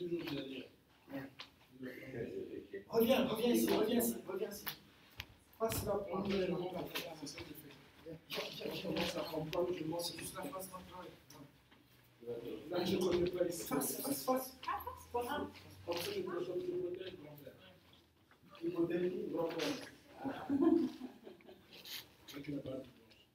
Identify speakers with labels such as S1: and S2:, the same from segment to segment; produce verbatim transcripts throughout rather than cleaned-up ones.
S1: Reviens, reviens ici, reviens ici, reviens ici. Passe là pour enlever la main. C'est ça que je fais. Je commence à comprendre, je vois, c'est juste la face maintenant. Là, je ne connais pas les face, face, face. Comme ça, je protège mon père. Il protège mon père. Avec la balle.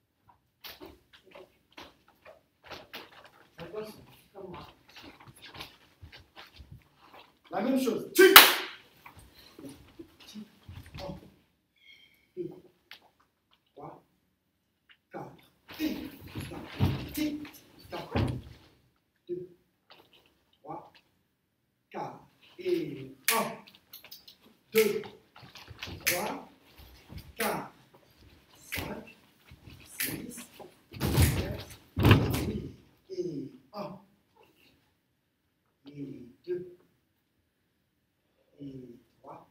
S1: La même chose. Tic. un, deux, trois, quatre. Tic, tac, tic, tac. deux, trois, quatre. Et un, deux, trois, quatre, cinq, six, sept, huit. Et un, et deux. Et trois.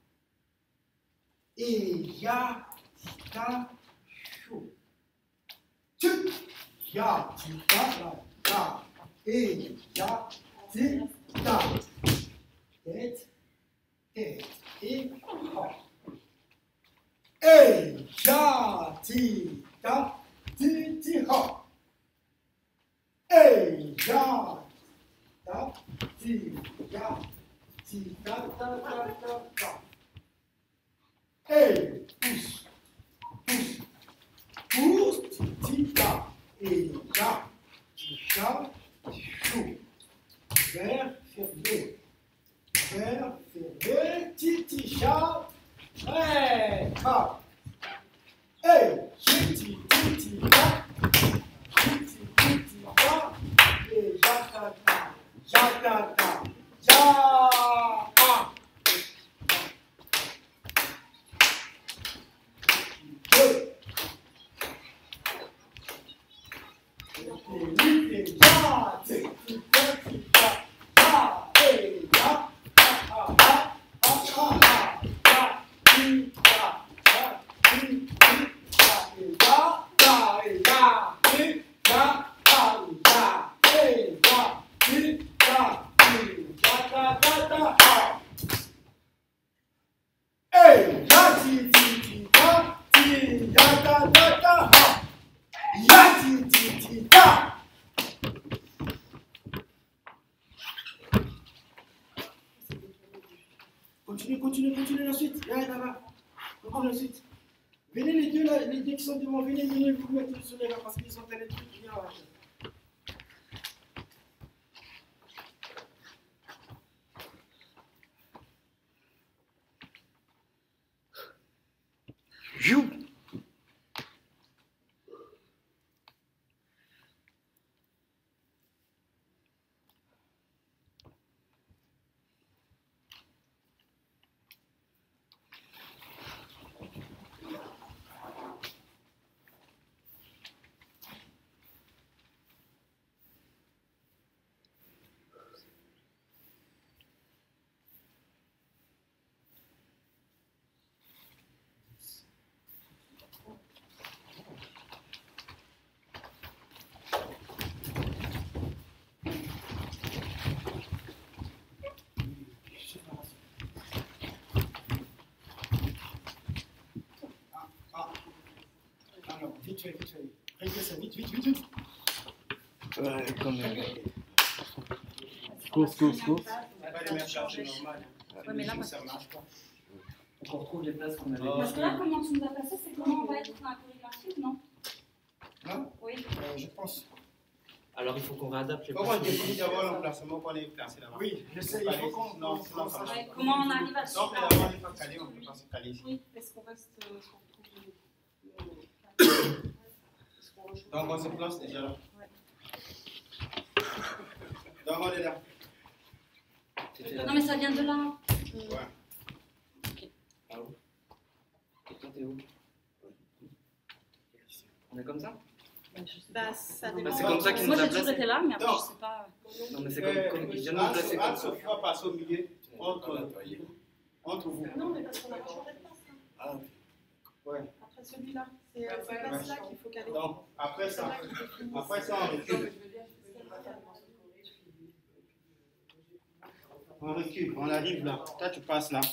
S1: Et ya, ta, chou. Tu, ya, ti, ta, la, ta. Et ya, ti, ta. Tête, tête, et ha. Et ya, ti, ta, ti, ti, ha. Et ya, ta, ti, ya. Ti, ta, ta, ta, ta, ta. Et pousse, pousse, pousse, ti, ti, ta. Et ya, ti, ta, ti, chou. Vert, fermé. Vert, fermé, ti, ti, cha. Et ka. Et ti, ti, ti, ti, ta. Ti, ti, ti, ti, ta. Et ya, ta, ta. Ya, ta, ta. Ya. Continue, continue, continue la suite. Là, là, là. Continue la suite. Venez les deux là, les deux qui sont devant, venez, venez vous mettre sur les là parce qu'ils sont dans les trucs. Viens là. Joue. Vite fait, vite fait. Réglez ça, vite, vite, vite, vite.
S2: Ouais, comme... Course, course, course.
S3: Pas les mêmes chargés normales.
S4: Ouais, mais là, parce
S3: ça marche pas.
S5: On retrouve les places qu'on avait.
S4: Parce que là, comment tu nous as placé, c'est comment on va être dans la chorégraphie ou non?
S1: Non?
S4: Oui.
S1: Euh, je pense.
S5: Alors il faut qu'on réadapte les
S3: Faut qu'on définisse d'abord l'emplacement qu'on est placé là-bas.
S1: Oui, je sais, il faut qu'on.
S3: Non, sinon ça marche
S4: Ouais,
S3: pas.
S4: comment on arrive à
S3: Donc
S4: suivre?
S3: d'abord on n'est pas calé, on ne peut pas se caler ici.
S4: Oui.
S6: Est-ce qu'on reste euh, sur le truc?
S3: Donc on se place déjà là.
S6: Ouais.
S3: Donc on est là.
S4: Non, mais ça vient de là.
S3: Ouais.
S5: Ah où? Et toi t'es où? On est comme ça?
S6: Bah, ça
S5: Bah,
S6: dépend.
S5: c'est comme ça qu'ils
S4: Moi,
S5: nous a
S4: j'ai toujours
S5: placés.
S4: été là, mais après,
S3: Non.
S4: je sais pas.
S5: Non mais c'est comme, comme ils viennent de nous placer comme ça.
S3: Sophie va passer au milieu entre, entre vous.
S6: Non, mais parce qu'on a changé de place. Hein.
S3: Ah, ouais.
S6: Après celui-là, c'est euh, cette place-là qu'il faut caler.
S3: Donc après
S6: C'est
S3: ça,
S6: là qu'il faut finir.
S3: après ça on recule. On recule, on arrive là. Toi, tu passes là.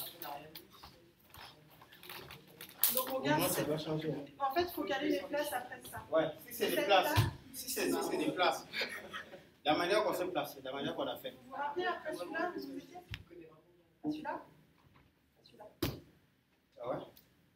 S6: Donc on
S3: Moi,
S6: regarde.
S3: ça va changer.
S6: En fait, il faut caler les places après ça.
S3: Ouais, si c'est des places. Si c'est si c'est des places. La manière qu'on s'est placé, la manière qu'on a fait.
S6: Vous vous rappelez après celui-là, vous vous étiez celui-là celui-là.
S3: Ah ouais?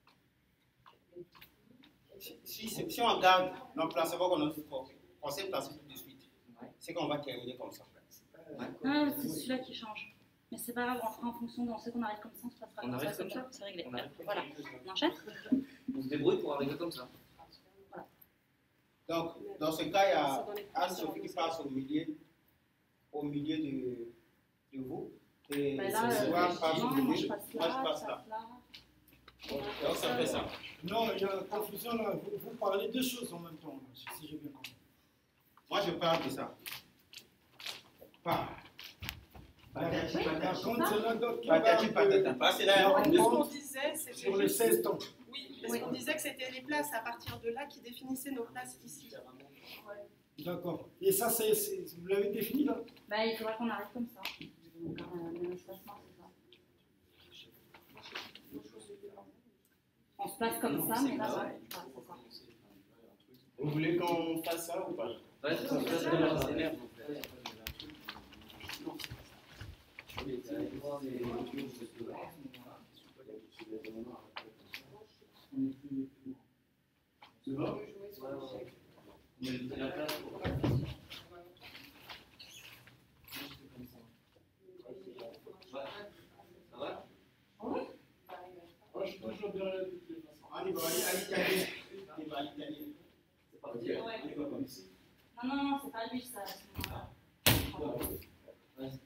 S3: Si, si, si on regarde l'emplacement qu'on on s'est placé tout de suite, c'est qu'on va terminer comme ça.
S4: Ah, c'est celui-là qui change. Mais c'est pas grave, on fera en fonction de. On sait qu'on arrive comme ça, on se passera
S5: On
S4: comme
S5: arrive
S4: ça.
S5: comme ça.
S4: C'est réglé.
S5: On arrive comme
S4: Voilà.
S5: ça.
S4: On enchaîne.
S5: On se débrouille pour arriver comme ça.
S3: Donc, dans ce cas, il y a Anne-Sophie qui passe au milieu, au milieu de, de vous. Et
S4: Bah là,
S3: Sylvain
S4: euh,
S3: passe au
S4: non, moi
S3: milieu.
S4: je passe
S3: Moi,
S4: là,
S3: je passe
S4: tu
S3: là.
S4: passes là.
S3: Donc, ça fait ça.
S1: Non, il y a une confusion là. Vous, vous parlez deux choses en même temps, là, si si j'ai bien compris.
S3: Moi, je parle de ça. Pas. Patati,
S1: Par
S3: patati.
S1: contre, c'est là d'autres qui
S3: Patati,
S1: parlent
S3: patata.
S1: de-
S3: Pas, c'est là.
S6: Ouais, nous, ce qu'on disait, c'était
S1: sur les
S6: juste-
S1: seize temps.
S6: Oui, parce qu'on disait que c'était les places à partir de là qui définissaient nos places ici.
S1: D'accord. Et ça, c'est, c'est- vous l'avez défini là?
S4: Bah, il faudra qu'on arrive comme ça. Donc, euh, le espacement, c'est ça. On se place comme ça, mais là, ouais. Voilà, c'est ça.
S7: Vous voulez qu'on fasse ça ou pas?
S5: Ouais, c'est ça, c'est ça, c'est l'air.
S7: C'est bon?
S5: La place pour. Ça va?
S7: Moi, je suis toujours derrière de toutes les façons.
S3: On y va, allez, allez, allez. On y va, allez, allez.
S5: C'est parti.
S3: On y va comme ici.
S4: Non, non, non, c'est pas lui, ça. à ce moment-là.
S5: Vas-y.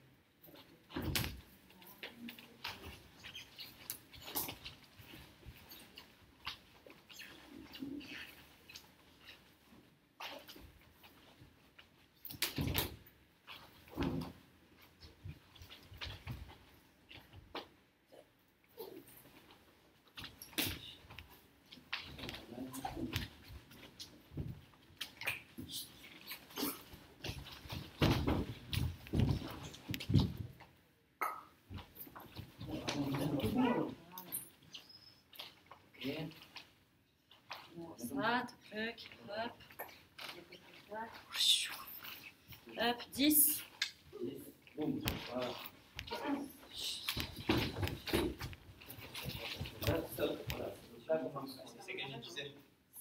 S5: Ok.
S4: Ça, truc, hop. Hop, dix.
S5: Boum. Voilà. Là, stop. Voilà. Là, on commence.
S3: C'est ce que je disais.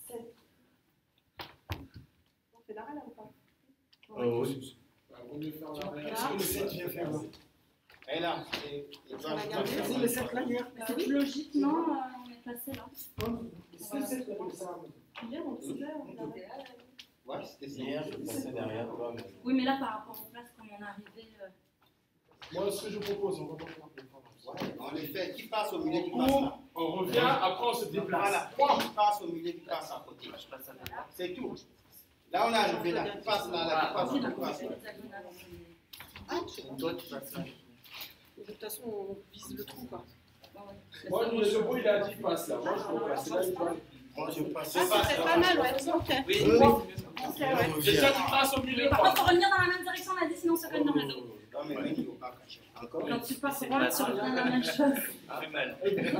S6: On fait l'arrêt là ou pas?
S7: Oh, oui. On mieux faire l'arrêt.
S1: C'est le sept, je viens faire là.
S3: Et là, et, et toi,
S6: la
S3: tu
S6: garder,
S3: vas
S1: C'est
S3: faire
S1: le
S3: ça.
S1: sept là hier.
S4: C'est tout logique, non euh, On est passé là.
S1: C'est le sept là, ça.
S6: Hier, on disait, on avait.
S3: Ouais, c'était ça.
S7: Hier, je passais derrière toi, mais.
S4: Oui, mais là, par rapport aux places, comme on est arrivé. euh,
S7: Moi, ce que je propose, on va pas faire de
S3: Ouais, en effet, qui passe au milieu, qui passe
S7: Ou
S3: là.
S7: on revient, après on se déplace.
S3: Voilà, qui passe au milieu, qui passe à côté.
S5: Je passe à la
S3: C'est tout. Là, on est arrivé là, qui passe là, là, qui passe
S4: oui,
S3: là, qui
S4: d'accord,
S3: passe
S4: c'est
S3: là.
S4: hexagonal.
S5: Toi, tu passes là.
S6: De toute façon, on vise le trou quoi.
S4: Bon, ouais.
S7: Moi, le Debout, il a dit passe là. Moi, je peux passer là, il doit.
S3: Moi, je passe.
S6: Ah, ça serait pas mal, ouais. Ok.
S5: Oui,
S3: Oui,
S6: Ok, ouais.
S7: C'est ça, tu passes au milieu.
S4: Mais par contre, faut revenir dans la même direction, on a dit, sinon ça fait dans le réseau.
S3: Non, mais mec, il ne faut pas cacher. Encore.
S4: Quand tu passes
S5: C'est
S4: droit,
S5: pas
S4: tu
S5: ça.
S4: reviens dans la même chose.
S5: Ça fait mal.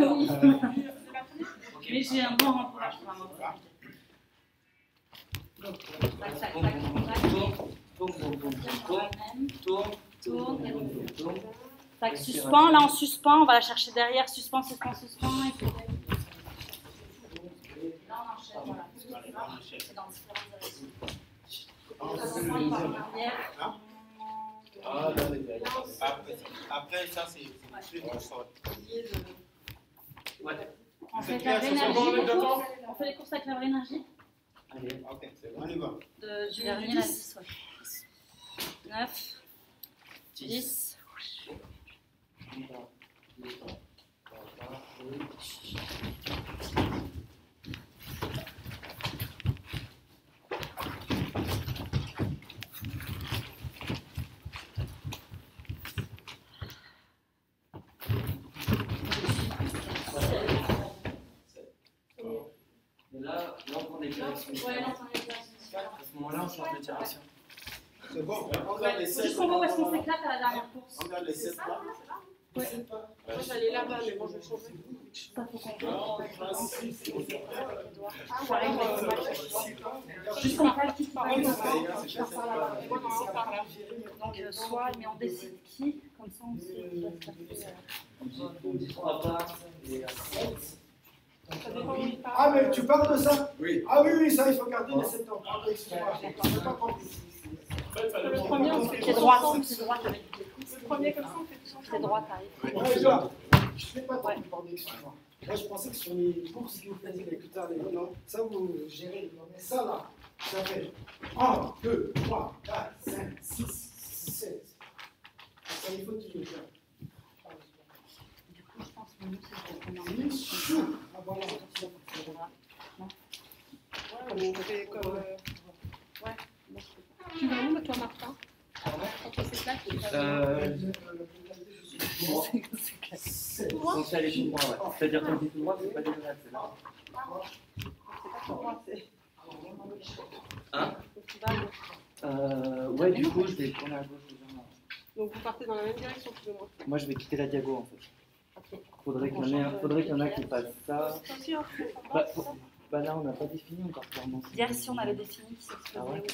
S5: Ok.
S4: Mais j'ai un bon entourage pour moi. Tac, tac, tac, tac.
S5: Tourne, tourne, tourne, tourne,
S4: Même.
S5: tourne,
S4: Tourne et
S5: tourne, tourne.
S4: Tac, suspend, là on suspend, on va la chercher derrière, suspend, suspend, suspend. Et puis... Là on enchaîne, voilà. C'est dans différentes directions. Suspend, il part en arrière.
S7: Ah, là, les gars.
S3: Après, après, ça, c'est c'est plus de sort.
S5: Ouais.
S4: On
S3: C'est
S4: fait
S3: clair,
S4: la vraie
S3: c'est
S4: énergie.
S7: bon, on est
S4: les courses.
S7: d'accord
S4: On fait les courses avec la vraie énergie.
S5: Allez.
S3: Ok, on y va.
S4: De, du dernier, là, dix, ouais. neuf, dix.
S5: Et là, là, on prend des directions.
S4: Ouais, là, on est bien.
S5: À ce moment-là, on change de direction.
S3: C'est bon. On regarde les sept.
S4: Juste qu'on voit où est-ce qu'on s'éclate à la dernière course.
S3: On regarde les sept là.
S6: Moi j'allais là-bas, mais bon, je vais changer.
S4: Ça, faut qu'on voit.
S6: Ah,
S4: Juste qu'on fasse qui se
S6: par
S4: parle.
S6: exemple, moi, on en parle là.
S4: Donc, euh, soit, mais on décide qui, comme ça on sait qui va se passer.
S2: On dit trois parts et
S6: Ça dépend où il parle.
S1: Ah, mais tu parles de ça?
S3: Oui.
S1: Ah oui, oui, ça, il faut garder les sept ans. Pardon, excuse-moi. Je n'ai pas compris.
S6: Le premier, on fait
S4: C'est droite, c'est droite avec
S6: le premier comme ça, on fait tout ensemble.
S4: c'est droite, arrive.
S1: Ouais, je vois. Je ne sais pas tant, pardon, excuse-moi. Moi, je pensais que sur les courses que vous faisiez les plus tard, les non, ça vous gérez. Mais ça, là, ça fait un, deux, trois, quatre, cinq, six, sept. Ça, il faut qu'il y ait ça.
S4: Du coup, je pense que nous, c'est le premier.
S1: Ni chou. Ah, voilà.
S6: Ouais, on fait comme. euh, Ouais. Tu vas où, toi, Martin? Quand on s'éclate, tu vas
S2: Euh,
S1: Sept.
S2: on fait aller tout droit, ouais. C'est-à-dire qu'on dit tout droit, c'est pas dégueulasse, c'est là. Hein euh, Ouais, du coup, je vais tourner à gauche. légèrement.
S6: Donc vous partez dans la même direction, plus ou moins.
S2: Moi, je vais quitter la diago, en fait.
S4: Ok.
S2: Faudrait qu'il y en ait, faudrait qu'il y en a qui passent ça.
S6: Toi aussi, hein.
S2: Bah, faut- bah là, on n'a pas défini encore clairement.
S4: Hier, si on avait défini qui s'exposait.
S2: Ah ouais.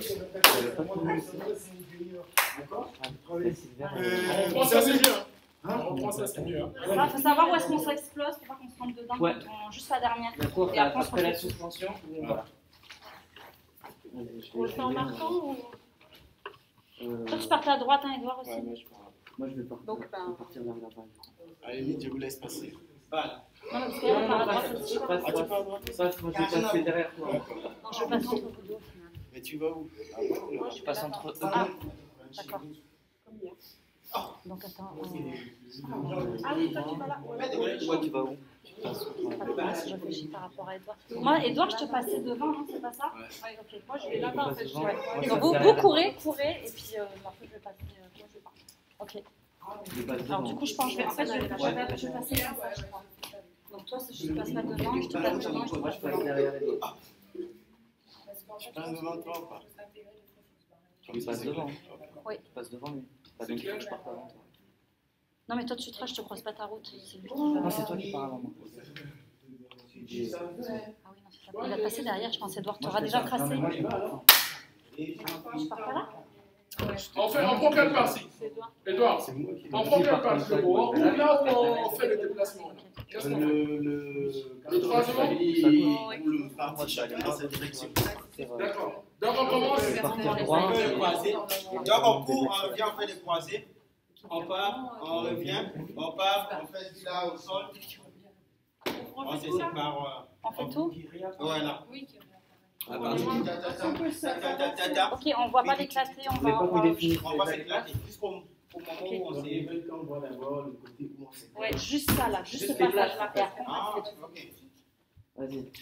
S1: D'accord?
S2: Ouais, c'est vert.
S7: On reprend ça, c'est mieux. On reprend ça, c'est mieux.
S4: Il faut savoir où est-ce qu'on s'explose, faut pas qu'on se rentre dedans
S2: Ouais.
S4: quand on- juste la dernière.
S2: La course,
S4: Et après, on se
S2: après la
S4: refait.
S2: suspension, ou voilà. Allez, je
S6: On le
S2: vais
S6: fait en
S2: essayer,
S6: marquant ou.
S2: euh,
S4: Toi, tu partais à droite, hein, Edouard aussi.
S2: ouais, moi, je pars. Moi, je vais partir,
S6: Donc, ben-
S2: je vais partir vers là-bas.
S3: À la limite, je vous laisse passer. Voilà.
S4: Non, mais parce qu'il y a par à droite aussi.
S2: Passe,
S3: Ah, tu
S2: passe.
S3: peux à droite?
S2: Passe, moi, je vais passer derrière toi.
S4: Non, je vais passer entre vous deux au final.
S3: Mais tu vas où?
S6: Moi, je
S2: Je passe entre eux.
S4: Ah, d'accord.
S6: comme hier.
S4: Donc, attends.
S6: Ah oui, toi, tu vas là. Ouais.
S2: Toi, tu vas où? Tu passes où, toi?
S4: Attends, je réfléchis par rapport à Edouard. Moi, Edouard, je te passais devant, non? C'est pas ça? Ouais, ok.
S6: Moi, je vais là-bas, en fait.
S2: devant.
S6: Ouais.
S2: Moi, je
S4: Donc,
S2: passe
S4: vous, vous
S2: derrière.
S4: courez, courez, et puis euh, après, je vais passer. euh, moi, je vais pas. Ok.
S2: Je passe
S4: Alors, du
S2: devant.
S4: coup, je pense que je vais. En fait, je vais, je vais, je vais passer comme ça, je crois. Donc, toi, je te passe pas devant, je te passe devant, je te
S2: Moi, je
S4: passe
S2: passe
S4: devant.
S2: derrière les autres.
S3: Je passe devant toi ou pas?
S2: Tu passes devant.
S4: Oui.
S2: Tu passes devant lui. Pas donc, il faut que je parte avant toi.
S4: Non, mais toi, tu traces, je te croise pas ta route. C'est lui qui va.
S2: Non, c'est toi qui pars avant moi. J'ai-
S4: Ah oui, non, c'est ça. Il va te passer derrière, je pense. Edouard, tu auras déjà
S2: Non,
S4: tracé.
S2: mais moi, je pars.
S4: Je pars pas là?
S7: On fait, on prend quelle partie?
S6: C'est Edouard.
S7: Edouard,
S3: C'est moi qui
S7: on prend quelle partie? Le haut ou là où on fait le déplacement? Qu'est-ce qu'on fait?
S3: Le, le,
S7: Le troisième?
S3: ou le parti chacun dans sa direction.
S2: C'est vrai.
S7: D'accord. Donc on commence.
S2: Je vais partir
S3: On
S2: droit.
S3: peut les croiser. Donc on court, on revient, on fait les croisés. On part, on revient, on part, on fait du là au sol. On se sépare.
S4: On fait tout?
S3: euh, Voilà.
S6: Oui.
S3: À partir du ta ta ta ta ta ta ta.
S4: Ok, on va pas l'éclater, on
S2: Je vais
S4: va.
S2: pas
S4: on
S2: vous
S4: va-
S2: définir.
S3: On va s'éclater jusqu'au au moment où on s'est.
S1: On voit d'abord le côté où on s'éclate.
S4: Ouais, juste ça là, juste ce
S2: Juste les
S4: passage-là. Et
S2: places.
S4: après, on
S3: Ah,
S4: passe les
S3: ok.
S2: Vas-y.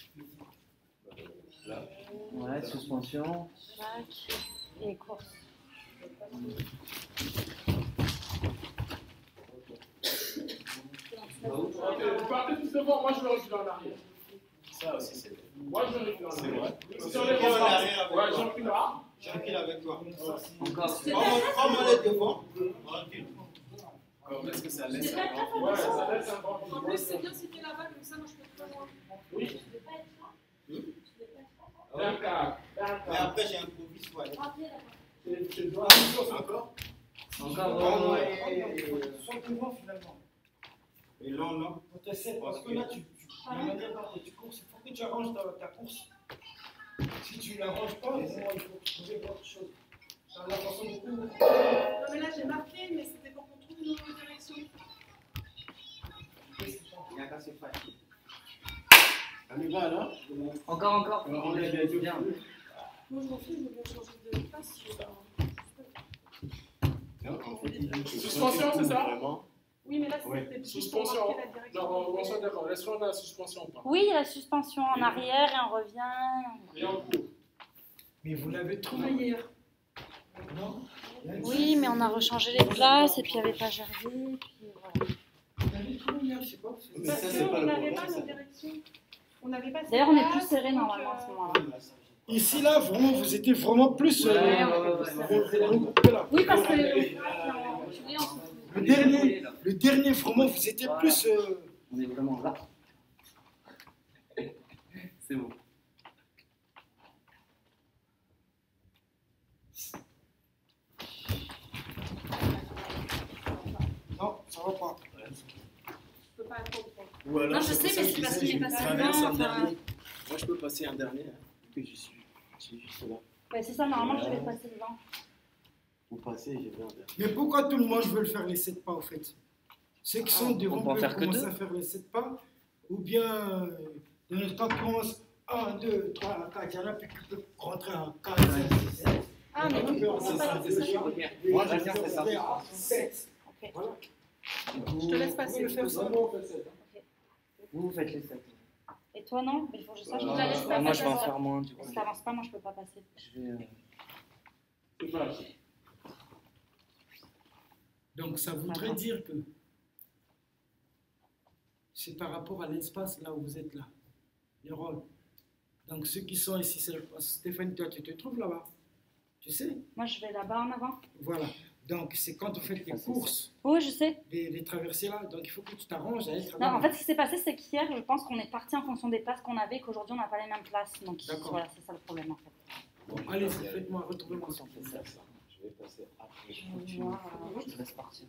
S2: Ouais, suspension.
S4: plaques et course.
S7: Ok, vous partez tous devant, moi je vais reculer en arrière.
S3: Ça aussi, c'est vrai.
S7: Moi je vais reculer en
S3: C'est
S7: arrière.
S3: vrai.
S7: Si on est
S3: Reculer en
S7: ensemble.
S3: arrière avec
S7: Ouais,
S3: toi.
S7: je recule là.
S3: Je recule avec toi.
S2: Encore.
S3: Prends-moi le devant. On recule.
S8: Est-ce que ça laisse
S6: C'est
S8: un
S6: pas
S8: grand-
S7: Ouais, ça laisse un grand
S6: En plus, c'est bien si t'es là-bas, comme ça, moi, je peux te voir.
S7: Oui.
S3: Ouais.
S7: D'accord.
S3: Et après, j'ai un Covid, ouais.
S7: Tu- tu dois-
S3: Encore
S2: Encore.
S1: Soit devant finalement.
S3: Et non, non.
S1: On te sait, parce que là, tu, tu, de manière dont tu courses, il faut que tu arranges ta, ta course. Si tu ne l'arranges pas, au moins, il faut trouver autre chose. Dans la façon de courir.
S6: Non, mais là, j'ai marqué, mais c'était pour qu'on trouve une autre direction.
S3: Il n'y a qu'à se faire.
S8: On y va là?
S2: Encore, encore. On est bien. bien.
S6: Moi, je m'en fous, je veux bien changer de place. je vais-
S8: Non, en fait, il-
S7: Suspension, c'est ça?
S8: Vraiment.
S6: Oui, mais là,
S8: Ouais.
S6: c'était juste pour
S7: Suspension.
S6: marquer la direction.
S7: Non, on soit d'accord. Est-ce qu'on a la suspension ou pas?
S4: Oui, la suspension en arrière et on revient.
S7: Et on court.
S1: Mais vous l'avez trouvé hier. Non?
S4: Oui, mais on a rechangé les places et puis il n'y avait pas Gervais. Puis voilà.
S1: Vous l'avez trouvé hier, je sais pas.
S8: Mais
S6: Parce
S8: ça, c'est pas
S6: qu'on
S8: le
S6: n'avait
S8: problème.
S6: pas
S8: ça.
S6: nos directions. On n'avait pas
S4: D'ailleurs, on est
S6: ces
S4: plus
S6: places,
S4: serré
S6: donc,
S4: normalement à ce
S6: euh,
S4: moment-là.
S1: Ici, là, vraiment, vous étiez vraiment plus. euh,
S2: Ouais, ouais, ouais, ouais.
S1: regroupés, là.
S4: Oui, parce que.
S1: Le dernier, le dernier, vraiment, vous étiez plus. euh,
S2: On est vraiment là. C'est bon.
S1: Non, ça va pas.
S6: Je peux pas attendre.
S8: Ou alors,
S4: Non, je
S8: c'est
S4: sais,
S8: pour ça
S4: mais
S8: que
S4: c'est
S8: je
S4: parce
S8: disais,
S4: qu'il est
S8: je
S4: passé
S8: traverse
S4: devant,
S8: un
S4: enfin.
S8: dernier. Moi, je peux passer un dernier, hein, que j'y suis. Je suis juste là.
S4: Ouais, c'est ça, normalement, je vais passer devant.
S8: Vous passez, j'ai vu un dernier.
S1: Mais pourquoi tout le monde veut le faire les sept pas, au fait? Ceux qui sont
S2: Ah,
S1: devant
S2: on peut en
S1: peuvent
S2: faire que
S1: commencer
S2: deux.
S1: à faire les sept pas, ou bien, euh, dans notre cas, commence un, deux, trois, quatre, il y en a plus qui peuvent rentrer en quatre, cinq, six, sept.
S6: Ah, mais
S1: On peut en
S6: c'est
S1: faire
S6: ça,
S1: deux,
S6: c'est ça.
S1: trois,
S2: Moi,
S1: quatre,
S2: je vais faire
S1: cinq,
S2: ça.
S1: sept.
S4: Ok.
S1: Voilà.
S6: Je te laisse passer.
S1: Vous pouvez faire ça.
S2: Vous, vous faites les sept.
S4: Et toi, non? Mais il faut que je sache.
S6: Je la laisse
S2: Ah,
S6: passer,
S2: moi, je vais en
S6: ça.
S2: faire moins, du coup.
S4: Si t'avances pas, moi, je peux pas passer.
S2: Je vais. euh,
S7: C'est pas.
S1: Donc, ça voudrait dire que c'est par rapport à l'espace là où vous êtes là, les rôles. Donc, ceux qui sont ici, c'est Stéphane, toi, tu te trouves là-bas. Tu sais?
S4: Moi, je vais là-bas en avant.
S1: Voilà. Donc, c'est quand vous faites les courses,
S4: Oui, je sais.
S1: les, les traversées là. Donc, il faut que tu t'arranges à être
S4: Non,
S1: là-bas.
S4: en fait, ce qui s'est passé, c'est qu'hier, je pense qu'on est parti en fonction des places qu'on avait et qu'aujourd'hui, on n'a pas les mêmes places. Donc,
S1: D'accord.
S4: voilà, c'est ça le problème, en fait.
S1: Bon, allez-y, faites-moi, retrouvez-moi ça.
S8: Je vais passer après.
S4: Je vais voir, euh,
S2: Je te laisse partir.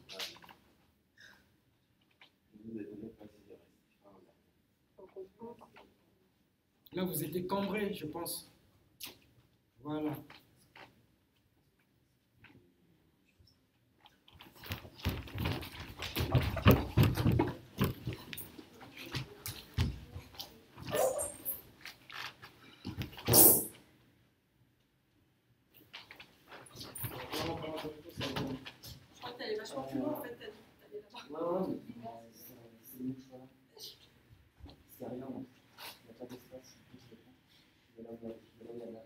S8: Vous êtes même pas si je reste.
S1: Là, vous étiez cambré, je pense. Voilà.
S6: Je crois qu'elle est vachement plus loin en fait. Elle elle est là-bas.
S2: Ouais, ouais, mais euh, c'est c'est mieux que je sois là. C'est rien, non. Il n'y a pas d'espace. Je vais là où je vais là où il y a de la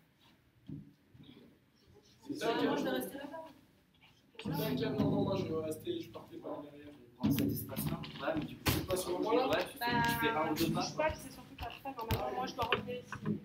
S2: place.
S8: C'est
S6: Euh,
S8: ça,
S6: Moi, je vais rester là-bas.
S7: Cinquième, non, non, moi je vais rester, je partais par derrière.
S2: Prends cet espace-là. Ouais, mais du coup,
S7: C'est pas ce moment-là.
S2: ouais, tu fais, tu fais un ou deux
S6: Je
S2: pas.
S6: sais pas, c'est surtout pas cheval. Normalement, moi, je dois revenir ici.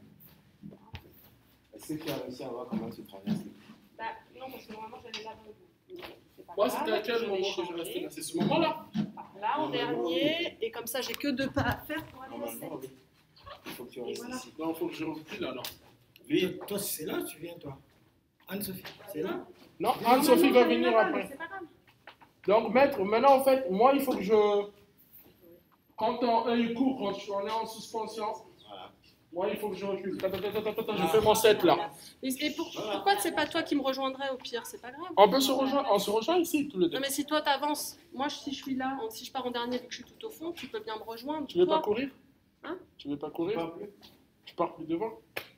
S8: Est-ce que tu as réussi à voir comment tu traverses?
S6: Bah, non, parce que normalement, j'allais là dans le bout. C'est pas
S7: Moi,
S6: grave,
S7: c'était à quel
S6: je vais
S7: moment que je
S6: changer.
S7: restais là? C'est ce moment-là.
S6: Par là, en dernier. Et comme ça, j'ai que deux pas à faire pour aller au
S8: Normalement,
S6: sept.
S8: oui. Il faut que tu
S6: Et
S8: restes
S6: voilà.
S8: ici.
S7: Non, il faut que je recule alors.
S1: Lui, toi, c'est là, tu viens, toi. Anne-Sophie, c'est là.
S7: Non, Anne-Sophie va
S6: Normalement,
S7: venir
S6: j'allais là-bas, mais
S7: après.
S6: c'est pas grave.
S7: Donc, maître, maintenant, en fait, moi, il faut que je. Quand on, il court, quand je- on est en suspension,
S8: Voilà.
S7: moi, il faut que je recule. Attends, attends, attends, attends, je fais mon set là.
S6: Et, et pour- pourquoi c'est pas toi qui me rejoindrais au pire? C'est pas grave.
S7: On peut se rejoindre, on se rejoint ici tous les deux.
S6: Non, mais si toi t'avances, moi je- si je suis là, en- si je pars en dernier vu que je suis tout au fond, tu peux bien me rejoindre.
S7: Tu veux
S6: Toi,
S7: pas courir?
S6: Hein?
S7: Tu veux pas courir?
S8: Pas plus.
S7: Tu pars plus devant?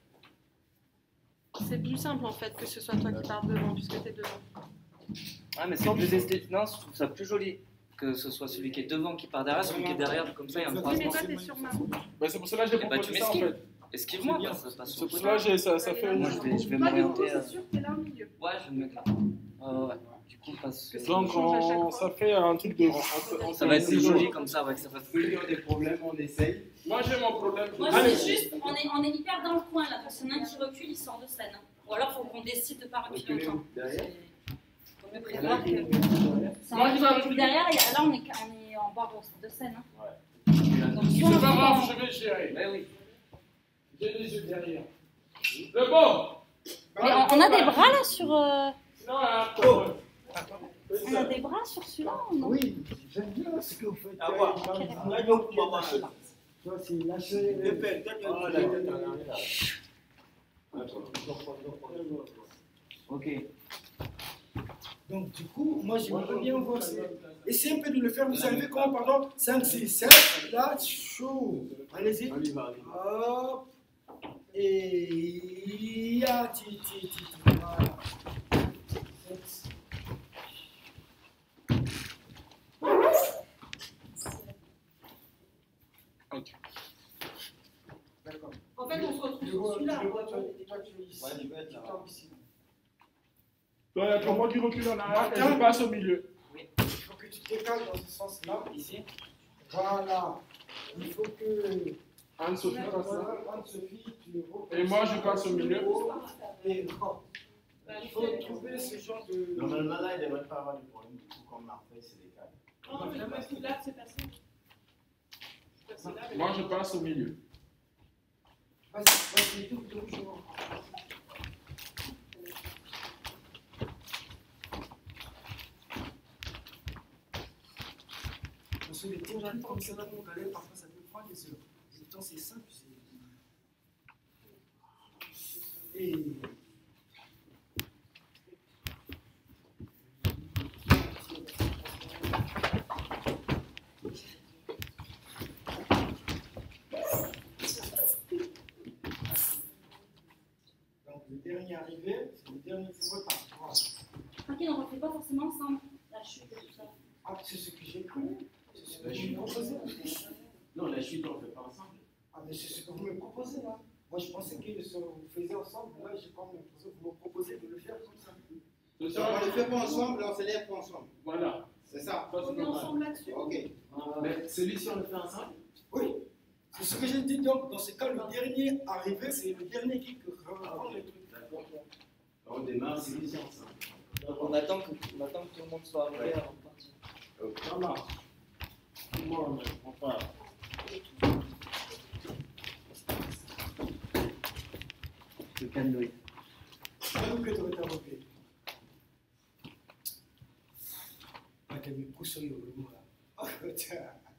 S6: c'est plus simple en fait que ce soit toi qui pars devant puisque t'es devant.
S2: Ouais, mais c'est plus esthétique. Non, je trouve ça plus joli que ce soit celui qui est devant qui part derrière, celui qui est derrière, comme ça, il y a un
S6: Oui, mais
S2: croisement.
S6: toi t'es sur ma route.
S7: Bah, c'est pour cela que j'ai
S2: Eh bah, tu
S7: proposé ça en
S2: m'esquives.
S7: fait.
S2: Esquive-moi, quoi, ça passe
S7: C'est
S2: sur le
S7: pour
S2: côté.
S7: cela que j'ai- ça, ça fait.
S2: Moi, je vais, je vais
S6: Toi, du coup,
S2: m'orienter. euh,
S6: c'est sûr que t'es là au milieu.
S2: Ouais, je vais me mettre là. Ouais, ouais. Du coup, parce que
S7: Donc, on- ça fait un truc de.
S2: ça va être plus joli comme ça, ouais, que ça fasse
S8: Plus il y a des problèmes, on essaye.
S7: Moi, j'ai mon problème.
S4: Moi,
S7: Allez.
S4: c'est juste, on est, on est hyper dans le coin là, parce qu'il y en a un qui recule, il sort de scène. Ou alors, il faut qu'on décide de ne pas reculer
S8: Reculez
S4: autant.
S8: derrière.
S4: Il faut mieux prévoir que. C'est
S7: Moi,
S4: un
S7: je
S4: qui
S7: vais
S4: recule
S7: reculer.
S4: derrière, et là, on est, on est en bord de scène. Hein. Donc,
S7: C'est
S4: soit on
S7: pas
S4: fait
S7: grave,
S4: en-
S7: je vais gérer.
S2: Mais oui.
S7: J'ai les yeux derrière. Le bon!
S4: Mais on, on a des bras là sur. euh,
S7: Non, hein, oh.
S4: On a des bras sur celui-là ou non?
S1: Oui, j'aime bien ce que vous faites.
S3: Ah, ouais.
S1: Euh,
S3: Là, donc, maman, là.
S1: toi, c'est lâcher.
S3: Le père, donne
S8: Oh,
S3: le
S8: la
S3: père.
S8: tête en arrière, là.
S2: Ok.
S1: Donc, du coup, moi, j'aimerais bien voir. ça. Essayez un peu de le faire. Vous savez comment, pardon? cinq, six, sept. Là, chaud. Allez-y.
S8: On y va, on y va.
S1: Hop. Et. Ya, ti, ti, ti, ti. Voilà. Sept.
S7: Ok.
S1: D'accord.
S6: En fait, on se retrouve
S1: Je
S6: sur
S1: vois,
S6: celui-là.
S1: je vois, toi, toi, tu es ici.
S3: Ouais, tu peux être là.
S1: Tu tombes ici.
S7: Donc, il y a que moi qui recule en arrière et
S1: Martin.
S7: je passe au milieu.
S1: Il faut que tu te décales dans ce sens-là.
S2: Ici.
S1: Voilà. Il faut que
S7: Anne-Sophie passe là.
S1: Anne-Sophie, tu
S7: Et moi, je passe au milieu.
S1: Et non. Il faut trouver ce genre de.
S3: Normalement, là, il ne devrait pas avoir de problème. Du coup, comme Marseille, c'est des cadres.
S6: Non, mais parce que là, c'est passé. C'est passé là, mais-
S7: Moi, je passe au milieu.
S1: Vas-y, vas-y, tout, tout, tout. Parce que les temps comme ça, là, mon galère, parfois ça peut prendre des heures. Les temps, c'est simple. c'est- Et. Donc, le dernier arrivé, c'est le dernier qui repart. Voilà.
S4: Ok, donc on ne fait pas forcément ensemble la chute et tout ça.
S1: Ah, c'est ce que j'ai connu. C'est ce que je me proposais.
S3: Non, la chute, on ne fait pas ensemble.
S1: Ah, mais c'est ce que vous me proposez là. Moi, je pensais que ce que vous faisiez ensemble. Là, j'ai pas l'impression que vous me proposez de le faire comme ça.
S7: C'est
S3: Si on
S7: ça.
S3: ne le fait pas ensemble, on se lève pas ensemble.
S7: Voilà.
S3: C'est ça.
S7: Ça, c'est
S6: On est
S7: normal.
S6: ensemble là-dessus.
S3: Ok.
S2: Mais celui-ci, on le fait ensemble?
S1: Oui, c'est ce que j'ai dit. Donc, dans ce cas, le dernier arrivé, c'est le dernier qui reprend le truc.
S3: On démarre celui-ci ensemble.
S2: Donc on attend que, on attend que tout le monde soit arrivé avant de partir.
S7: Ça marche. Tout le monde, on part.
S2: Le canoë.
S1: C'est où que tu aurais interrompu. Ah, tu as mis pouce sur le mot là. Ah, tiens.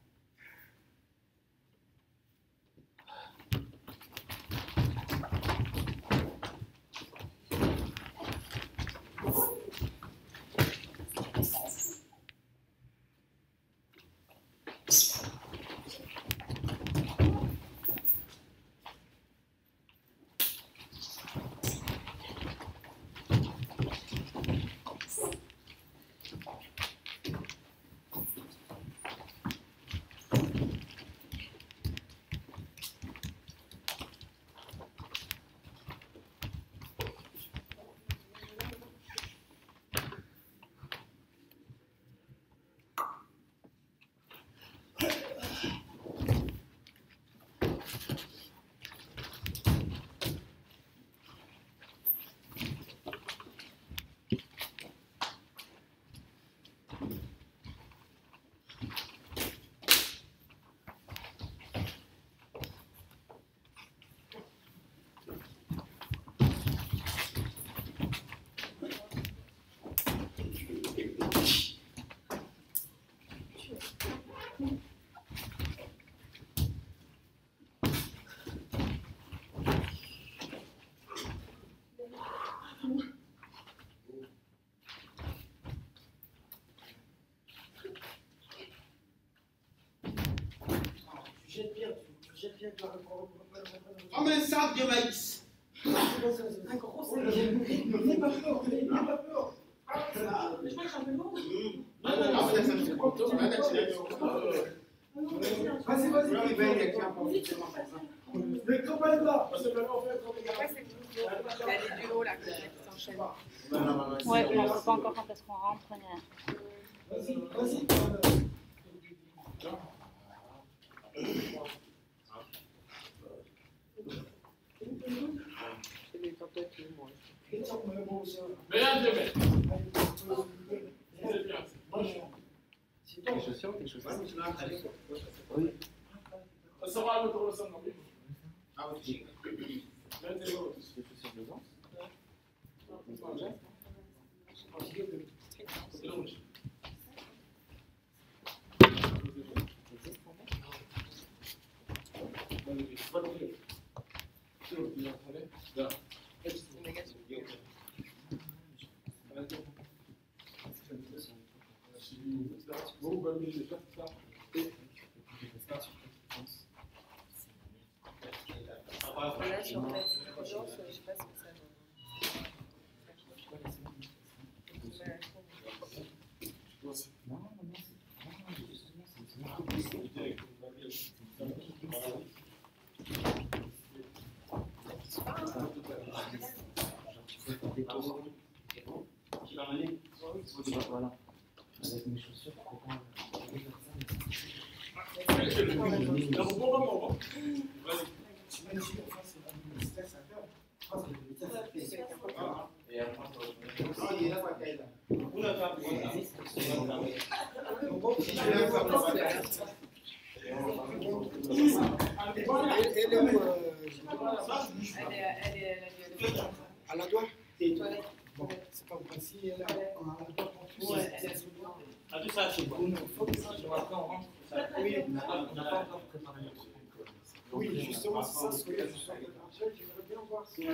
S1: Tu jettes bien, tu jettes bien, tu vas reprendre.
S3: Comme un sac de maïs.
S1: Un gros sac. N'aie pas peur, n'aie pas peur.
S6: Je crois que c'est un peu long.
S3: Ah, non, non, c'est ça, c'est bon. Ah, là, tu l'as.
S1: Vas-y, vas-y.
S3: Oui, ben, quelqu'un.
S1: Le copain est là.
S7: Parce que maintenant, en fait, on est
S6: Ouais, c'est cool. Il y a les duos là qui s'enchaînent.
S3: Non, non, non, non,
S4: Ouais,
S3: c'est-
S4: on ne sait pas encore quand est-ce qu'on rentre. mais-
S1: Vas-y, vas-y.
S7: Mesdames et messieurs, c'est bien.
S2: Tes chaussures, tes chaussures.
S3: Ouais, tu l'as installé.
S2: Oui.
S7: Ça sera à l'autre leçon, non?
S3: Ah, oui.
S7: Mettez-le.
S2: Tes chaussures de danse.
S7: C'est rouge.
S6: Là, sur la prudence, je sais pas ce que ça donne.
S2: Non, non, non, c'est non, justement, c'est
S3: Tu l'as ramené?
S2: voilà. Avec mes chaussures, faut pas.
S7: Là, vous pouvez pas m'en voir.
S1: Tu m'imagines, enfin, c'est un stress à faire. Je pense que le médecin, ça fait.
S3: Et après, on il est là, quoi, Kaïla. Vous ne faites pas
S1: à la doigt. Bon, c'est pas comme si elle a un doigt en plus.
S3: Ah, tout ça, c'est bon.
S1: Oui, oui, justement, c'est ça ce que je suis en train de faire. J'aimerais bien voir si.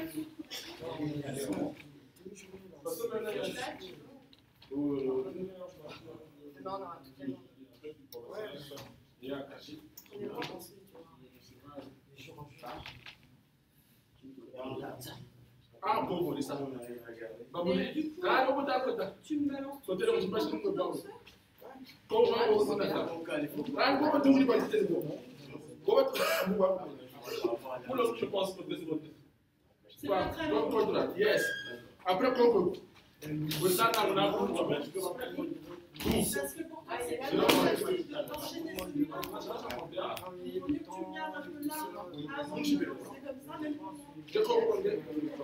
S7: Ah, bon, les salons, on a regardé. Ah, non, d'accord. Tu me balances. Quand tu me balances, tu me balances. Comment on va faire? Ah, comment tu me balances? Comment tu me balances? Pour l'autre, je pense que c'est bon. Comme contrat, yes. Après, comme vous ça, on a un peu de parce que pour toi, c'est pas d'enchaîner ce mouvement. Il vaut mieux que tu regardes un peu là, avant, c'est comme ça, même pour moi. Je comprends bien.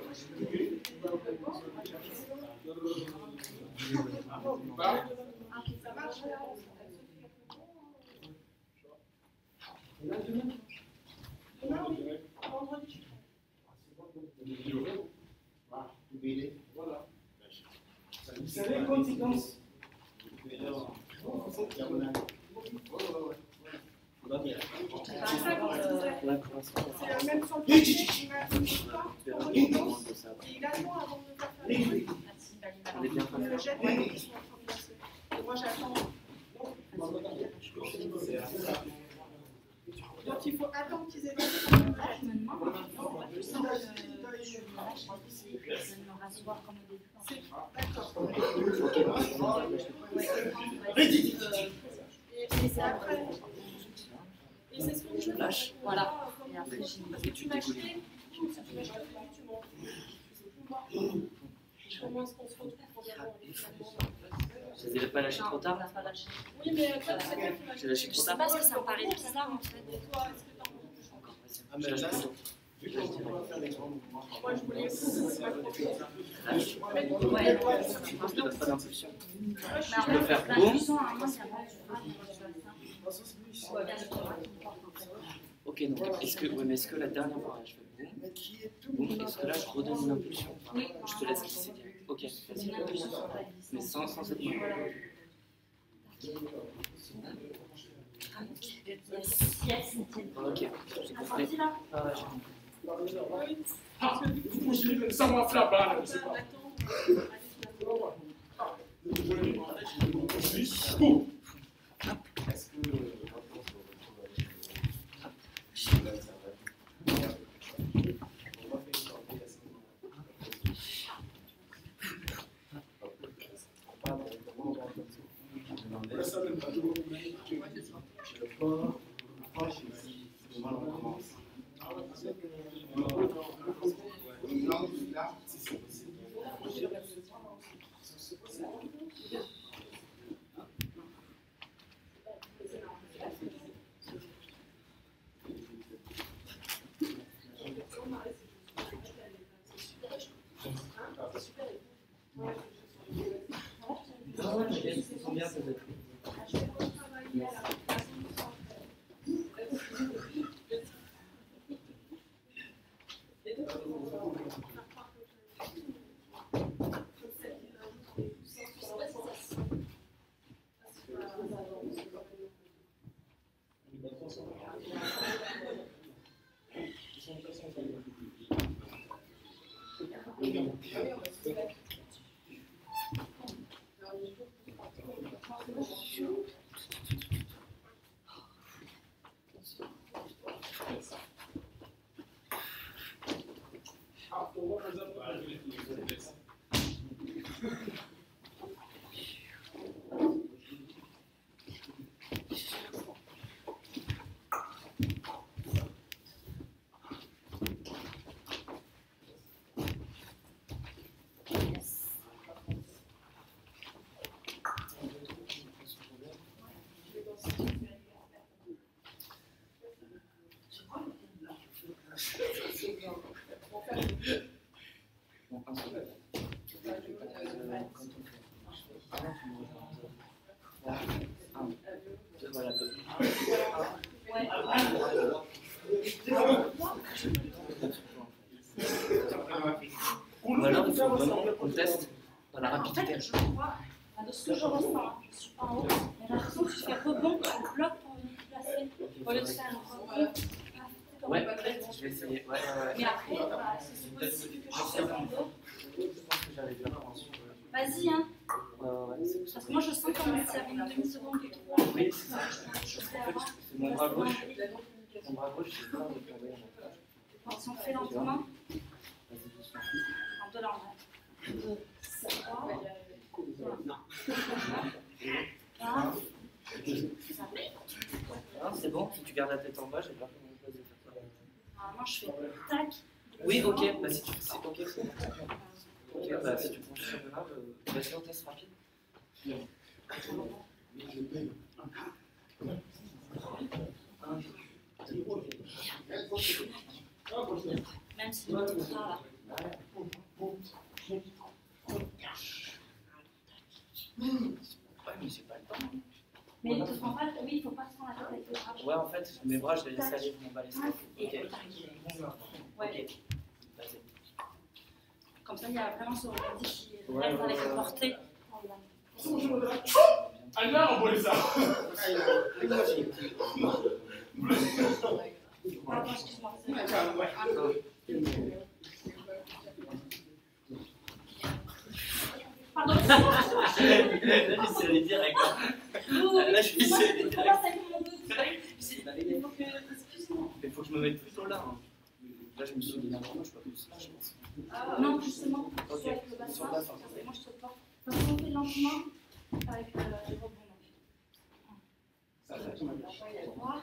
S7: Ça marche, demain, oui. Vendredi, je
S3: Voilà.
S1: Vous savez les conséquences?
S6: C'est la même santé qui m'a dit pas pour les dents. Et également, avant de faire faire les trucs, on le jette dans les qui sont en train de passer. Et moi, j'attends. Donc, il faut attendre qu'ils aient passé dans le jette.
S4: Je me demande, je sens que je vais me rasseoir comme au début.
S6: D'accord.
S4: Et c'est après.
S6: Et c'est ce qu'on dit.
S5: Lâche.
S4: Voilà. Et après, j'ai
S6: Parce que tu m'as acheté, si tu m'as acheté, tu m'en fous. Comment est-ce qu'on se retrouve quand
S5: Je ne l'ai pas lâché trop tard.
S4: pas lâché.
S6: Oui, mais toi, c'est quoi qui m'a
S5: J'ai lâché
S4: Je
S5: trop
S4: sais
S5: tard.
S4: pas ce que ça me paraît bizarre en fait.
S6: Et toi, est-ce que t'en bouges encore?
S3: Ah, mais là, vu qu'on peut pas faire les grands mouvements.
S6: Moi, je voulais c'est pas trop fait.
S5: Lâche.
S6: Mais
S4: Ouais.
S5: Je ne donne pas d'impulsion.
S4: Mais en
S5: Je peux faire
S4: fait,
S5: boum.
S4: l'impulsion, à un moment, ça va.
S5: Ok, donc est-ce que, ouais, mais est-ce que la dernière fois, je fais boum, boum, est-ce que là je redonne une impulsion?
S4: Oui.
S5: Je te laisse glisser. Ok, vas-y.
S4: Une impulsion sur la
S5: Mais
S4: glisse.
S5: sans, sans cette main.
S4: Yes, yes, nickel.
S5: Ok, j'ai
S4: Ah,
S5: compris.
S4: sorti là.
S5: Ah, j'ai compris.
S7: Ah, vous me ça m'a fait la balle, je sais pas. Boum.
S2: Est-ce que
S5: quand on fait un, tu me rejoins deux, trois, un, deux, voilà, deux, un, ou alors il faut vraiment qu'on teste dans la
S4: En
S5: rapidité.
S4: fait, je vois, de ce que je ressens, hein, je ne suis pas en haut, mais j'ai l'impression que tu fais rebond, tu bloques pour venir te placer, au lieu de faire un rebond.
S5: Ouais, je vais essayer. Ouais, ouais, ouais.
S4: Mais après, bah, c'est possible que je fasse en dos.
S5: Je pense que j'avais bien commencé.
S4: Vas-y, hein.
S5: Ouais, ouais, c'est
S4: Parce que moi, je sens comme s'il y avait une demi-seconde de trop.
S5: Oui, c'est ça.
S4: Je fais
S5: En fait,
S4: avant.
S5: c'est mon bras gauche. Mon bras gauche, j'ai peur de tomber.
S4: Quand on fait lentement,
S5: Vas-y, doucement.
S4: en deux langues. Deux, trois, un.
S5: Ah, c'est bon, si tu gardes la tête en bas, j'ai pas comment on peut faire ça.
S4: Normalement, je fais tac.
S5: Oui, ok, bah si tu c'est ok, c'est bon. Ok, bah si tu prends sur le là, vas-y, on teste rapide. Un, deux,
S4: Même si le tout sera là.
S5: ouais, mais j'ai pas le temps.
S4: Mais il ne te prend pas, oui, il ne faut pas se prendre la tête avec le bras.
S5: Ouais, en fait, mes bras, je les laisse aller, mon bas les
S4: Et
S5: Ok.
S4: tac. Ouais.
S5: Ok. Vas-y.
S4: Comme ça, il y a vraiment ce regard qui
S5: Ouais,
S4: reste avec
S5: ouais,
S4: la
S5: ouais.
S4: portée.
S7: Allah, on voit ça.
S4: Pardon, excuse-moi. Pardon, excuse-moi.
S5: Là, je suis allé direct. Là, je suis allé direct.
S4: Il faut que. Excuse-moi.
S5: Il faut que je me mette plutôt là. Hein. Là, je me suis dit n'importe quoi, je peux plus là, je pense.
S4: Non, justement,
S5: Ok.
S4: soit avec le bassin,
S5: Sur le bassin.
S4: moi je te porte. Donc on fait lentement avec euh, les rebonds. Trois,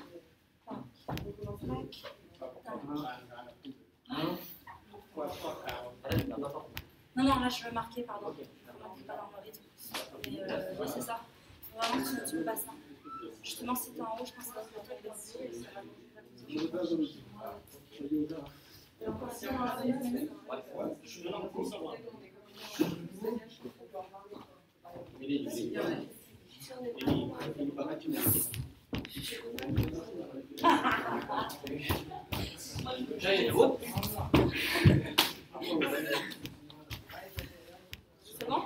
S4: non, non, là je veux marquer, pardon.
S5: Ok.
S4: On n'est pas dans le rythme. Mais euh, oui, c'est ça. Vraiment, tu tu le bassin. Justement, si tu es en haut, je pense que ça va être le truc de ça va Et encore si on a un deuxième,
S5: J'ai haut.
S4: c'est bon?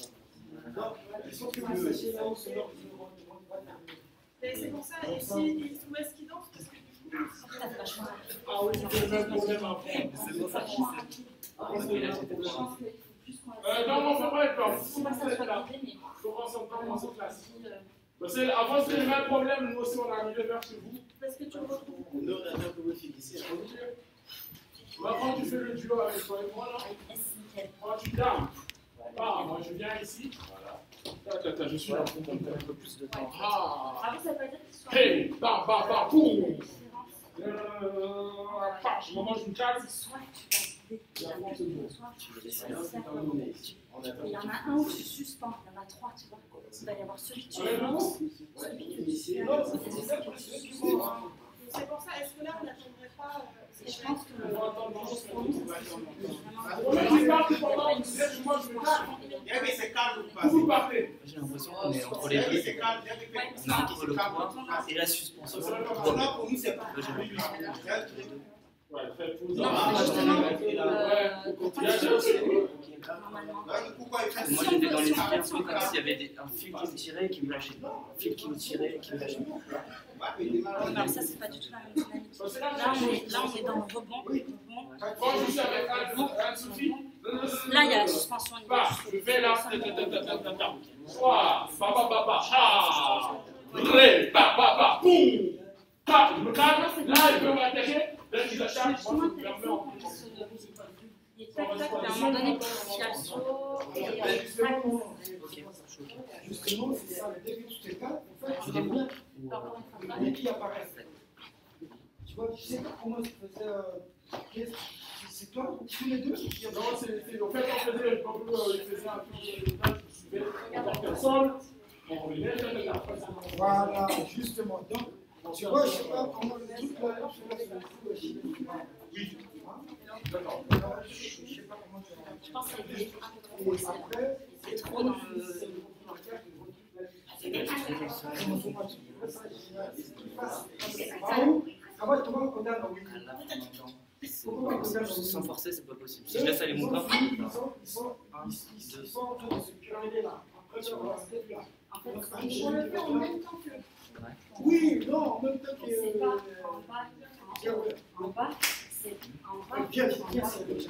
S6: Et c'est pour ça, et si, où est-ce qu'il danse? Parce que du coup,
S4: Ça fait vachement rapide.
S7: Ah oui, c'est le même problème après.
S5: C'est pour ça que je sais. Parce que là, j'étais
S4: Je
S5: loin.
S4: pense qu'il faut plus qu'on
S7: Euh, non, non, faut pas être là.
S4: faut pas que ça soit guidé, mais
S7: Commence en commence en classe.
S4: euh,
S7: Parce que avant, c'était le même problème. Nous aussi, on a arrivé vers chez vous.
S6: parce que tu le retrouves.
S3: Nous, on attend que vous finissiez.
S7: Maintenant, tu fais le duo avec toi et moi, là.
S4: yes, nickel.
S7: Quand tu gardes. Ah, moi, je viens ici. Voilà. Attends, attends, je suis
S5: Ouais,
S7: là.
S5: on peut un peu plus de temps.
S7: Ah.
S4: Après, ça veut pas dire qu'il soit.
S7: Hey, bah, bah, bah, boum.
S4: Différence.
S7: Euh, paf, je me mange une case.
S4: C'est soit tu vas guider, soit tu vas
S5: laisser
S4: faire comme il y en a un où tu suspends, il y en a trois, tu vois. Il va y avoir celui que tu lances, celui que tu suspends, et celui que tu suspends.
S6: C'est pour ça, est-ce que là, on n'attendrait pas.
S4: Et je pense que juste pour nous, ça serait
S7: On me dit pas que pendant une dizaine de mois, je me casse.
S3: Bien que c'est calme, vous
S7: Vous
S3: passez.
S7: partez.
S5: J'ai l'impression qu'on est entre les
S3: Bien que
S5: deux.
S3: c'est calme, bien que
S5: On est entre le poids et la suspension.
S3: Maintenant, pour nous, c'est pas.
S5: Là, j'ai l'impression.
S7: Ouais, faites tout
S4: Non,
S7: ça.
S4: mais justement,
S7: Ouais.
S4: euh,
S7: Il y a déjà aussi.
S4: normalement.
S3: Là, du coup, quand il fait
S5: Moi, j'étais dans l'esprit un peu comme s'il y avait des, un fil qui me tirait et qui me lâchait. Un fil qui me tirait et qui me lâchait.
S4: Alors ça, c'est pas du tout la même dynamique. Là, on est, là, on est dans le rebond. le rebond.
S7: Quand je suis avec Anne-Sophie,
S4: Là, il y a la suspension. il y a la
S7: bah, je fais là. Trois, ba, ba, ba, ba, ha. Ré, ba, ba, ba, boum. Ta, je me calme. Là, il peut m'attacher. Là, je l'attache. Moi,
S4: justement
S7: je me permets
S4: intéressant
S7: en
S4: qu'on
S7: plus.
S4: puisse se- il est tac, tac, mais à un moment donné, il y a le saut, et euh, tac.
S5: Ok,
S1: Justement, c'est ça, dès que tu te calmes, en fait, tu vois bien
S4: Encore une fois,
S1: les qui apparaissent. Tu vois, je sais pas comment tu faisais. euh, qu'est-ce- C'est toi, tous les deux qui
S7: Non, c'est, c'est, en fait, on faisait, quand vous euh, faisiez un tour de l'étage, je suivais en personne, on revenait, ta, ta, ta, après, c'est bon.
S1: Voilà, justement. Donc, tu vois, je sais pas comment le truc là, je sais pas si c'est fou,
S7: Oui.
S1: D'accord. Alors, je je sais pas comment tu
S4: je pense que c'est un peu trop
S1: Et après,
S4: c'est trop dans le...
S5: Sans forcer, c'est pas possible. Si je laisse aller mon corps,
S1: Ils sont, ils sont, ils sont en train de se pyramider là. Après, sur la tête là.
S4: En fait, on le fait en même temps que...
S1: Oui, non, en même temps que.
S4: C'est pas en bas, en bas, c'est en bas.
S1: Bien, bien, c'est bien.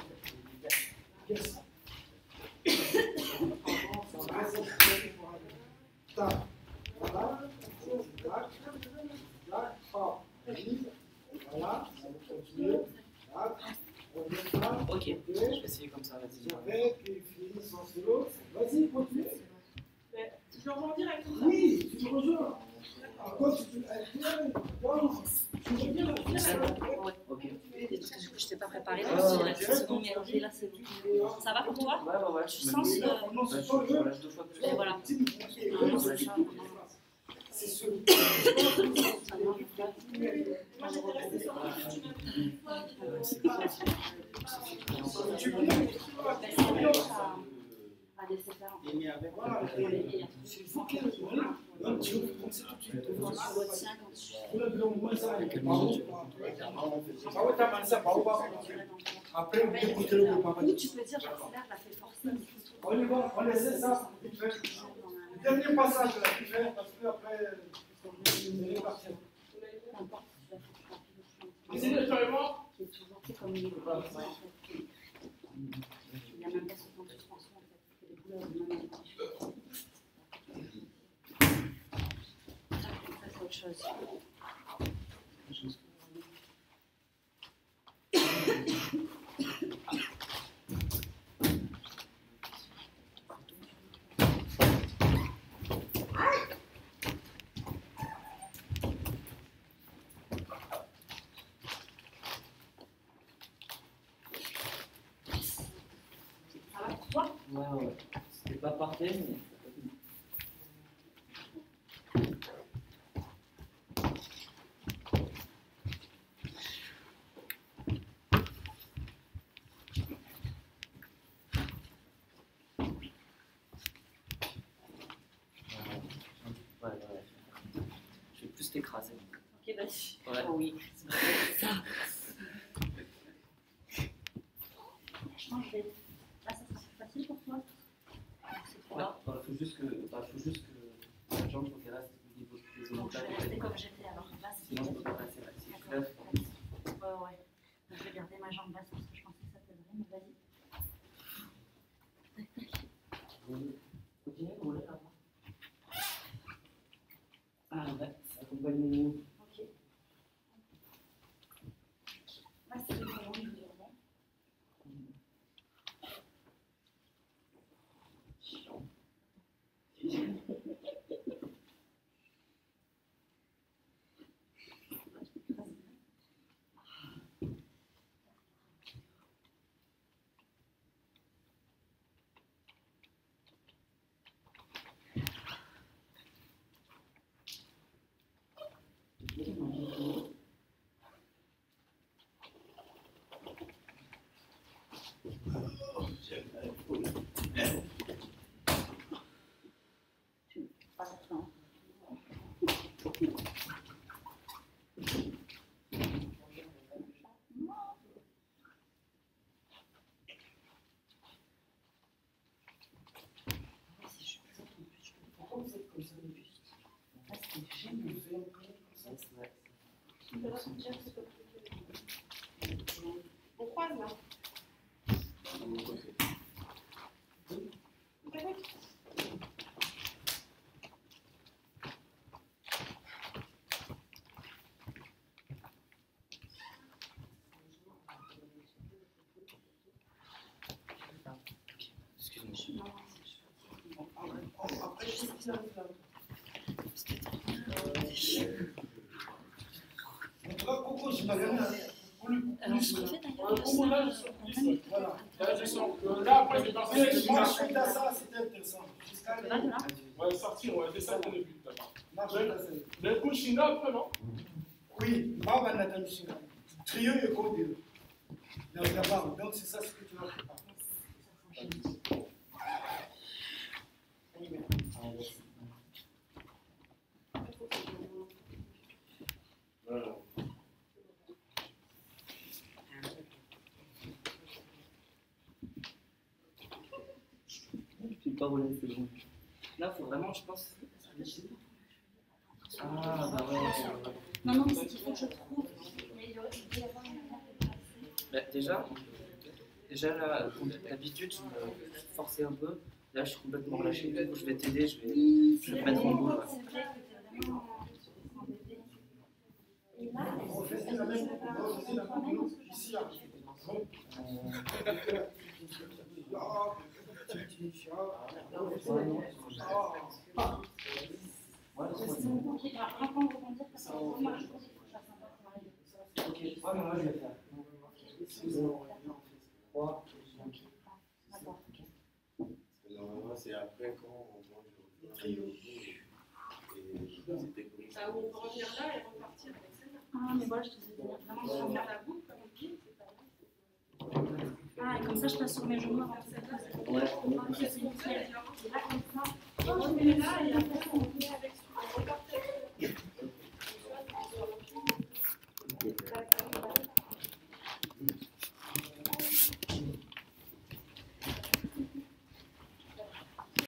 S1: Tac, voilà, tac, tac, hop, voilà, on va continuer, tac, on descend,
S5: ok, je vais essayer comme ça, vas-y.
S1: avec, et finit son solo, vas-y, continue.
S6: Je dois rebondir avec tout ça.
S1: Oui, tu me rejoins. Encore, tu peux. Tu reviens,
S5: Ok.
S4: Parce que du coup, je t'ai pas préparé, donc si la petite seconde mélangée, là, c'est bon. Ça va pour toi?
S5: Ouais, ouais, ouais.
S4: Tu sens le...
S5: Ouais, je je relâche deux fois plus.
S4: Et voilà.
S1: C'est ce.
S6: Moi, j'étais restée sur un petit
S4: à laisser faire.
S3: Il y avait
S1: Voilà, il faut qu'elle. Donc, tu reprends ça tout de suite.
S4: Quand tu retiens, quand tu
S1: Tu le bloques moins ça avec le barreau. Ça va t'amener ça par où pas. Après, on peut écouter le préparer.
S4: ou tu peux dire, j'accélère, je la fais forcer.
S1: On y va, on essaie ça. Vite fait. Le dernier passage là, vite fait, parce que après, on est parti.
S4: Peu importe si je la fais plus rapide ou plus
S7: Ici, le changement.
S4: qui est toujours fait comme il est. En fait. Il n'y a même pas ce temps de suspension en fait. C'est les couleurs du même étage. Ça, c'est autre chose. Ça va pour toi?
S5: Ouais, ouais. C'était pas parfait, mais. Ouais, ouais. Je vais plus t'écraser.
S4: Ok, vas-y.
S5: Ouais.
S4: Oh oui. Ça. Franchement, je vais. Là, ça sera plus facile pour toi. C'est trop
S5: Ouais,
S4: là.
S5: il faut juste que, bah, faut juste que la jambe faut qu'elle reste au niveau des
S4: Donc, je vais
S5: omoplates.
S4: rester comme j'étais alors. Là, c'est
S5: Sinon,
S4: bien.
S5: ouais, c'est vrai. Si tu
S4: D'accord.
S5: lèves,
S4: Ouais, ouais. Donc, je vais garder ma jambe basse parce que je pensais que ça t'aiderait, mais vas-y.
S5: continue de rouler là. Ah ouais, ça accompagne les mots.
S4: Ok. Là, c'est le moment où je vais remonter. Pas maintenant. Pourquoi vous êtes comme ça le buste? Là, c'est génial. Tu peux la sentir, c'est pas compliqué.
S6: On croise là.
S5: Excuse-moi.
S1: Après, je sais que ça arrive là. En tout cas, Coco, je m'avais rien.
S4: Alors, je refais d'ailleurs le
S7: Pour là, je
S4: sein.
S7: suis
S1: Voilà.
S7: Là, je sens que là, après, j'ai parti.
S1: Moi, suite à ça, c'était intéressant. Jusqu'à
S4: Là, là.
S7: Ouais, sortir, ouais, c'est ça le but là-bas.
S1: là, suite à ça.
S7: Le coup, Shinga après, non?
S1: Oui, Baba Nathan Shinga. Trio et Kobe. Donc, c'est ça ce que tu vas préparer.
S5: pas relais, c'est bon. Là, il faut vraiment, je pense. Ah, bah ouais.
S4: Non, non, mais c'est qu'il faut que je trouve. Mais il doit y avoir une
S5: bah, déjà, déjà là, d'habitude, je me forçais un peu. Là, je suis complètement relâché. Du coup, je vais t'aider, je vais,
S4: oui,
S5: je vais te mettre en boule.
S4: C'est vrai que t'es vraiment embêté. Et là,
S1: On fait la même chose ici.
S4: c'est bon, ok. Alors, avant de rebondir, parce que moi, je pense qu'il faut que je fasse un peu de
S2: Ok, ouais, mais moi je vais le faire. trois.
S4: D'accord.
S3: Normalement, c'est après quand on mange le
S6: Ça, on peut revenir là et repartir avec celle-là.
S4: Ah, mais voilà, je te disais de venir vraiment
S6: On
S4: sur
S6: va
S4: moi.
S6: faire la boucle comme on dit, c'est pas grave.
S4: Ah, et comme ça, je passe sur mes genoux avant celle-là.
S5: Ouais.
S4: Ok, c'est nickel. Et là, comme ça,
S6: On remet là et après on remet avec on repart avec.
S4: d'accord.